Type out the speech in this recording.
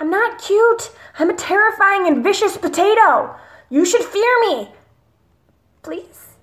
I'm not cute. I'm a terrifying and vicious potato. You should fear me. Please.